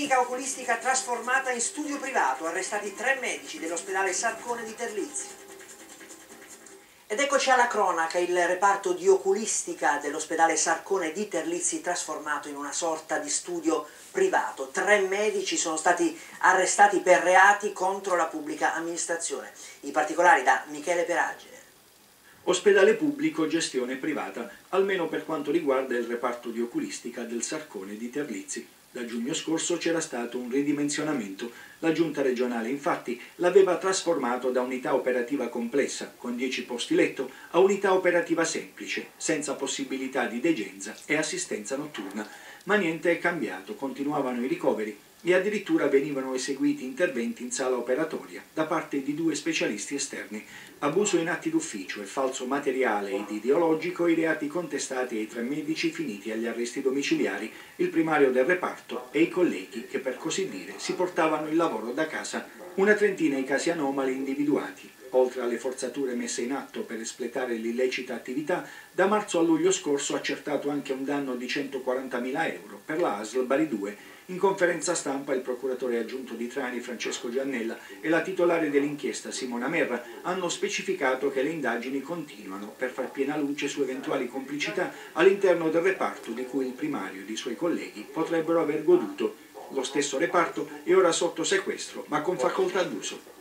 clinica oculistica trasformata in studio privato, arrestati 3 medici dell'ospedale Sarcone di Terlizzi. Ed eccoci alla cronaca, il reparto di oculistica dell'ospedale Sarcone di Terlizzi trasformato in una sorta di studio privato. 3 medici sono stati arrestati per reati contro la pubblica amministrazione. I particolari da Michele Peragine. Ospedale pubblico, gestione privata, almeno per quanto riguarda il reparto di oculistica del Sarcone di Terlizzi. Da giugno scorso c'era stato un ridimensionamento. La giunta regionale infatti l'aveva trasformato da unità operativa complessa, con 10 posti letto, a unità operativa semplice, senza possibilità di degenza e assistenza notturna. Ma niente è cambiato, continuavano i ricoveri e addirittura venivano eseguiti interventi in sala operatoria da parte di 2 specialisti esterni. Abuso in atti d'ufficio e falso materiale ed ideologico i reati contestati ai 3 medici finiti agli arresti domiciliari, il primario del reparto e i colleghi che per così dire si portavano il lavoro da casa. Una trentina i casi anomali individuati. Oltre alle forzature messe in atto per espletare l'illecita attività, da marzo a luglio scorso ha accertato anche un danno di 140.000 euro per la ASL Bari 2. In conferenza stampa il procuratore aggiunto di Trani Francesco Giannella e la titolare dell'inchiesta Simona Merra hanno specificato che le indagini continuano per far piena luce su eventuali complicità all'interno del reparto di cui il primario ed i suoi colleghi potrebbero aver goduto. Lo stesso reparto è ora sotto sequestro ma con facoltà d'uso.